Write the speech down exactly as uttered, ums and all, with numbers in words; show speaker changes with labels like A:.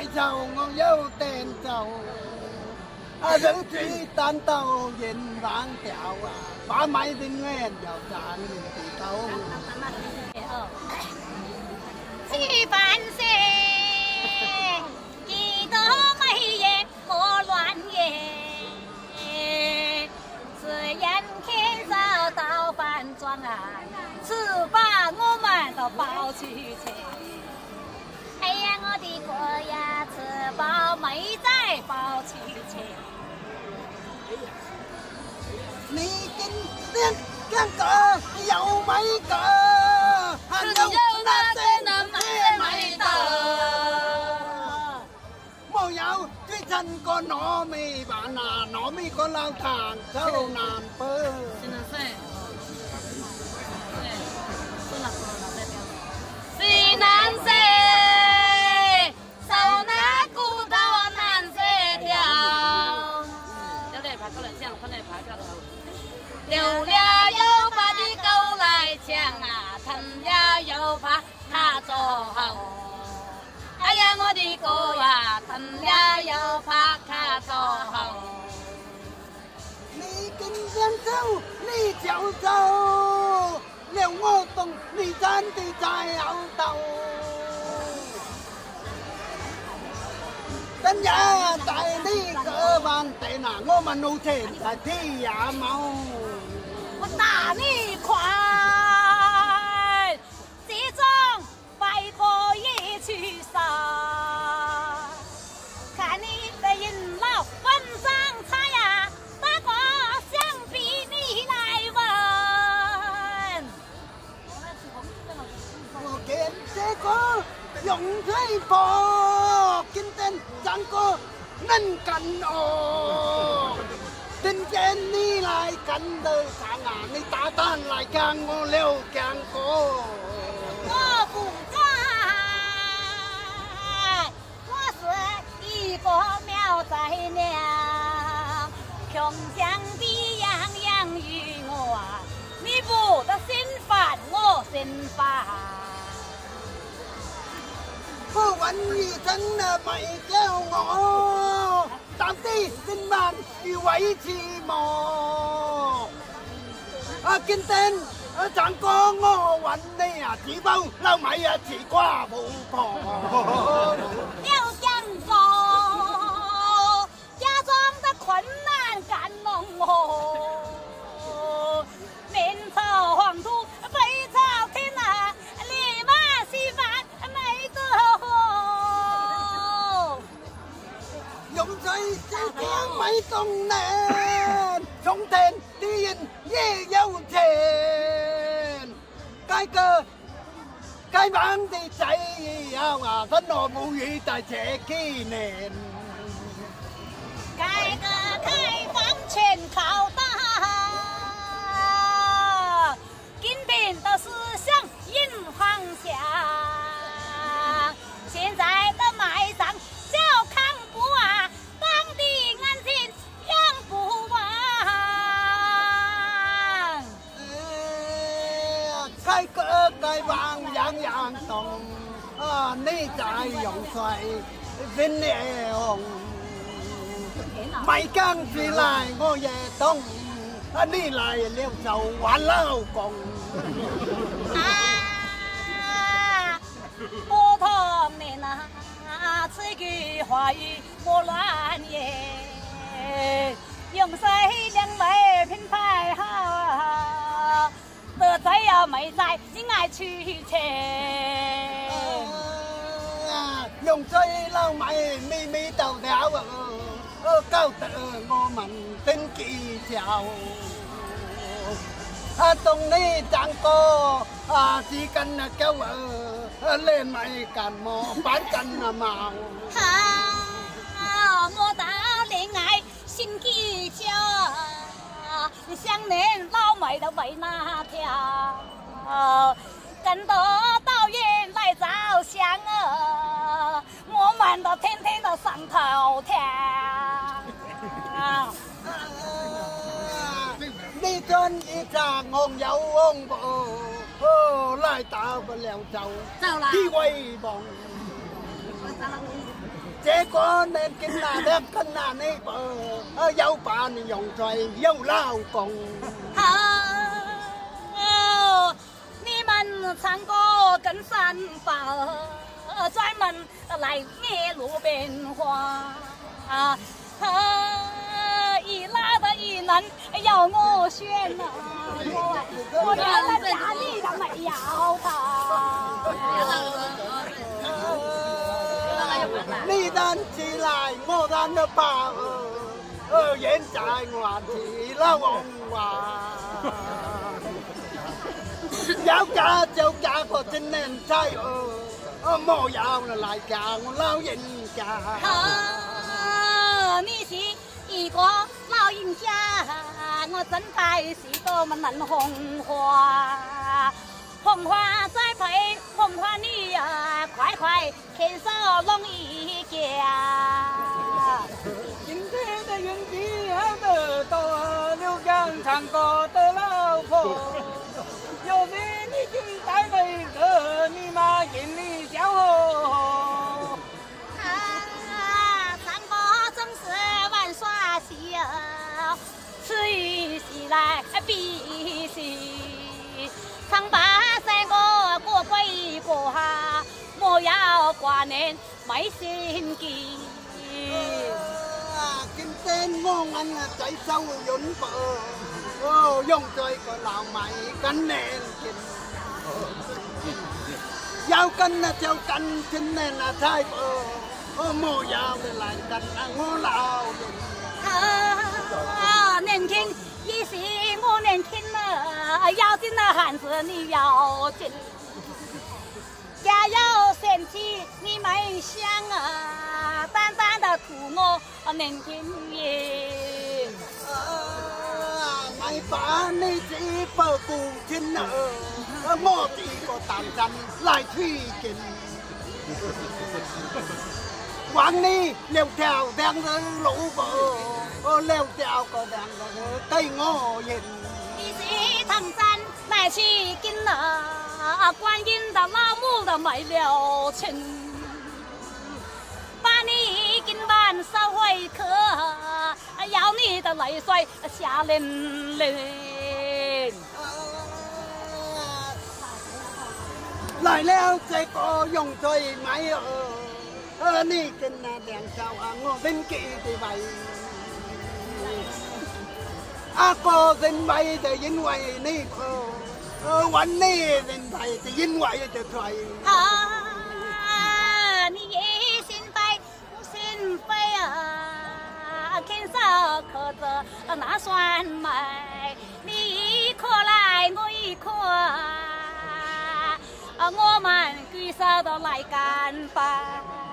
A: 买酒，我有点酒。啊，人去单刀人忘掉啊，把买的眼要赚人的刀。
B: 几番说，几多美言莫乱言。只眼看着到饭庄啊，吃把我们都包起去。哎呀，我的哥呀，吃饱没再包起去。
A: 你跟两两个有没个？还有那些能买没得？冇有最近個糯米飯啊，糯米個老糖就難煲。
B: 只能說，對，說了說了，代表。最難說，手拿骨頭難捨掉。有點爬過來講，可能爬跳的。留了又怕的狗來搶啊，疼了又怕它走後。哎呀，我的狗呀，疼了又怕它走後。
A: 你跟人走，你就走，留我動，你真的在後頭。真呀，在你個班地那，我們路程在天也冇。
B: 我打你快，这种拜托也去杀。看你的人老文章差呀，大哥想比你来问。
A: 我见这个用水火，今天张哥能干哦。真见你来跟得上啊！你大胆来干我刘江哥。
B: 我不敢，我是一个苗寨娘，穷乡僻壤养育我啊，你不得心烦我心烦。
A: 我问你真的没叫我，到底今晚要维持么？啊，今天啊，张哥我问你啊，只包老米啊，只瓜无婆。
B: 刘江哥，家中的困难感动我，面朝黄土背朝天啊，立马稀饭没得活。
A: 用在这天没动人，从天地人也有钱，该个该忙的仔呀話真我母語在這幾年。
B: 改革開放全靠打，今天的思想印方向，现在的卖场小康不啊，当地安全养不完。
A: 改革開放樣樣動，啊你在用水分了。咪跟住嚟我也懂，啊你嚟了就玩老公。
B: 啊，不同你那此句話語莫亂言，用水兩味品牌好，得罪又沒在，你愛取錢。
A: 啊，用水撈米咪咪豆條啊！高得我們真技巧，啊，當你長過啊，只根啊狗啊，你咪幹麼反根啊毛？
B: 啊，莫打戀愛新技巧，想念老妹都為那條，跟到到遠來照相啊，我們都天天都上頭條。
A: 你真一扎昂有昂步，哦，來到不了就
B: 走啦，
A: 啲威望。 这个年轻那的跟那那个，呃，要把你用在有老公。
B: 好，你们唱歌跟三宝，专门来捏路边花。啊，一男的一男要我选啊，我我原来家里头没要他。
A: 你站起来，我站的把呃，现在我起了红花。要嫁就嫁個真靚仔哦，莫要來嫁我老人家。
B: 啊，你是一個老人家，我真係是個乜能紅花，紅花栽培紅花女啊，快快牽手弄一家。
C: 今天的运气好得多，刘江唱歌的老婆。有时你就带了一个，你妈心里骄傲。
B: 啊，唱歌总是玩耍戏啊，此语戏来必戏，唱罢三个过鬼过哈，莫要挂念没心机。
A: 啊，今天我ăn trái sâu yến bờ. Ô, dùng chơi có lão mày cắn nền kìa. Giao cân là theo cân chân nền là thay bờ. Ô, mô giao để lại cân là ngô lão.
B: À,年轻也是我年轻了，要紧的汉子你要紧，家有贤妻你没想啊，单单的图我年轻也。
A: Mày phá ni chỉ bờ cù trên nợ, mô chỉ có tạm rắn lại thủy kín. Quang ni leo trèo đang lũ bờ, leo trèo có đang cây ngô nhìn.
B: 你是唐山来去紧了，观音的老母的没了情，把你今晚收回去。要你的泪水下淋淋。
A: 来了这个用最买呃，呃你跟那两手啊，我bên kia thì vậy. À có bên bay thì in vậy ni ờ,วันนี้bên bay thì in vậy thì thôi.
B: À,你也心悲心悲啊。牵手可着那算美，你一颗来我一颗，我们举手都来干杯。